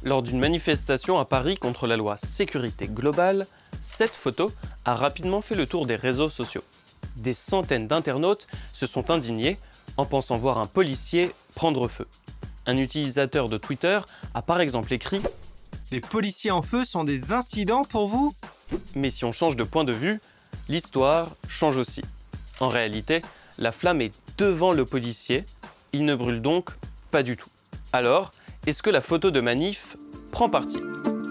Lors d'une manifestation à Paris contre la loi sécurité globale, cette photo a rapidement fait le tour des réseaux sociaux. Des centaines d'internautes se sont indignés en pensant voir un policier prendre feu. Un utilisateur de Twitter a par exemple écrit « Les policiers en feu sont des incidents pour vous ?» Mais si on change de point de vue, l'histoire change aussi. En réalité, la flamme est devant le policier, il ne brûle donc pas du tout. Alors, est-ce que la photo de manif prend parti ?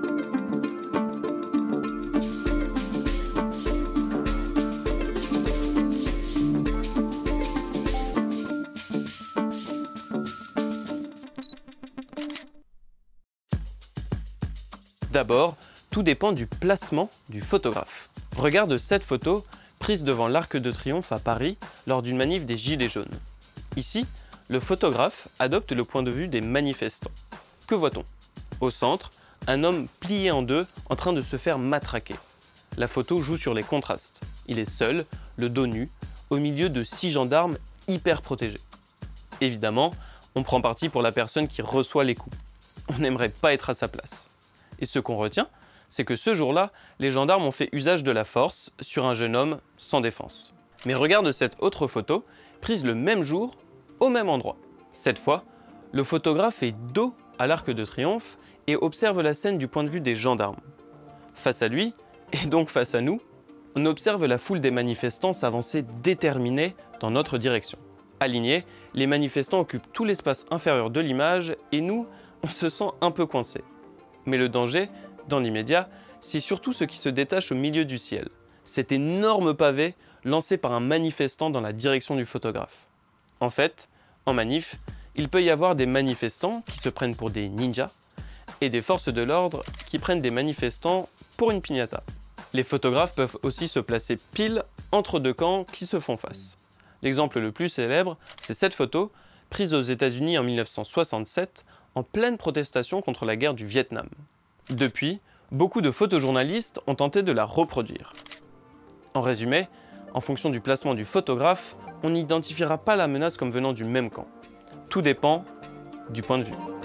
D'abord, tout dépend du placement du photographe. Regarde cette photo prise devant l'Arc de Triomphe à Paris lors d'une manif des Gilets jaunes. Ici, le photographe adopte le point de vue des manifestants. Que voit-on ? Au centre, un homme plié en deux en train de se faire matraquer. La photo joue sur les contrastes. Il est seul, le dos nu, au milieu de 6 gendarmes hyper protégés. Évidemment, on prend parti pour la personne qui reçoit les coups. On n'aimerait pas être à sa place. Et ce qu'on retient, c'est que ce jour-là, les gendarmes ont fait usage de la force sur un jeune homme sans défense. Mais regarde cette autre photo, prise le même jour, au même endroit. Cette fois, le photographe est dos à l'Arc de Triomphe et observe la scène du point de vue des gendarmes. Face à lui, et donc face à nous, on observe la foule des manifestants s'avancer déterminés dans notre direction. Alignés, les manifestants occupent tout l'espace inférieur de l'image et nous, on se sent un peu coincés. Mais le danger, dans l'immédiat, c'est surtout ce qui se détache au milieu du ciel. Cet énorme pavé lancé par un manifestant dans la direction du photographe. En fait, en manif, il peut y avoir des manifestants qui se prennent pour des ninjas et des forces de l'ordre qui prennent des manifestants pour une piñata. Les photographes peuvent aussi se placer pile entre deux camps qui se font face. L'exemple le plus célèbre, c'est cette photo, prise aux États-Unis en 1967, en pleine protestation contre la guerre du Vietnam. Depuis, beaucoup de photojournalistes ont tenté de la reproduire. En résumé, en fonction du placement du photographe, on n'identifiera pas la menace comme venant du même camp. Tout dépend du point de vue.